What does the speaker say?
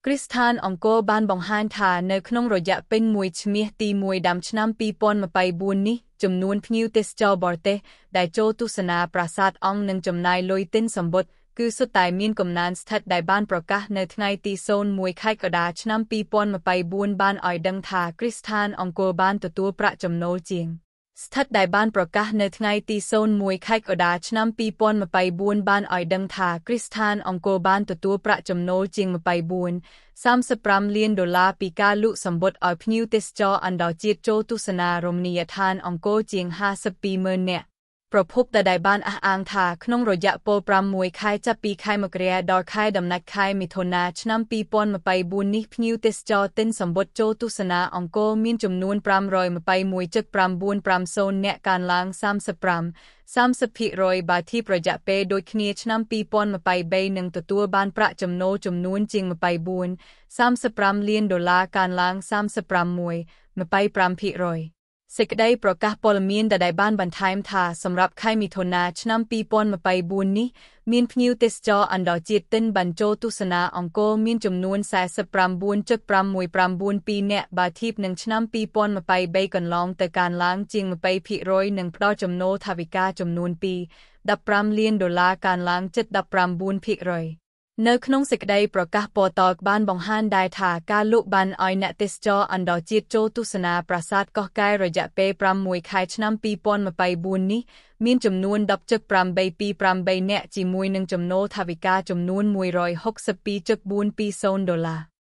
គ្រីស្ថានអង្គរបានបង្ហាញថានៅក្នុងរយៈពេលមួយឈ្មោះទី1ដើមឆ្នាំ2024នេះចំនួនភ្ញៀវទេសចរបរទេសដែលចូលទស្សនាប្រាសាទអង្គនិងចំណាយលុយទិញសំបុត្រគឺសុទ្ធតែមានកំណើនស្ថិតដែលបានប្រកាសនៅថ្ងៃទី01ខែកក្កដាឆ្នាំ2024បានឲ្យដឹងថាគ្រីស្ថានអង្គរបានទទួលប្រាក់ចំណូលជាងស្ថិតដែលបានប្រកាសនៅថ្ងៃទី01ខែកក្កដាឆ្នាំ2024បានឲ្យដឹងថាគ្រីស្ថានអង្គរបានទទួលប្រាក់ចំណូលជាង$35 លានពីការលក់សំបុត្រឲ្យភ្ញៀវទេសចរអន្តរជាតិចូលទស្សនារមណីយដ្ឋានអង្គរជាង52,000 នាក់ប្រភពដែលបានអះអាងថាក្នុងរយៈពេល6ខែចាប់ពីខែមករាដល់ខែដំណាច់ខែមិថុនាឆ្នាំ2024នេះភ្ញៀវទេសចរទិញសំបុត្រចូលទស្សនាអង្គរមានចំនួន521.950 នាក់កើនឡើង30%បើធៀបរយៈពេលដូចគ្នាឆ្នាំ2023និងទទួលបានប្រាក់ចំណូលចំនួនជាង$35 លានកើនឡើង25%សេចក្តីប្រកាសព័ត៌មានដែលបានបន្ថែមថាសម្រាប់ខែមិថុនាឆ្នាំ2024នេះមានភ្ញៀវទេសចរអន្តរជាតិទិញបានចូលទស្សនាអង្គរមានចំនួន49.512 នាក់បើធៀបនឹងឆ្នាំ2023កន្លងទៅកើនឡើងជាង20%និងផ្ដល់ចំណូលថវិកាចំនួន$15 លានកើនឡើង7.19%នៅក្នុងសេចក្តីប្រកាសពតបានបង្ហាញដែរថាការលក់បានឲ្យអ្នកទេសចរអន្តរជាតិចូលទស្សនាប្រាសាទកោះកែររយៈពេល6ខែឆ្នាំ2024នេះមានចំនួន10.828 នាក់ជាមួយនឹងចំណូលថវិកាចំនួន$162.420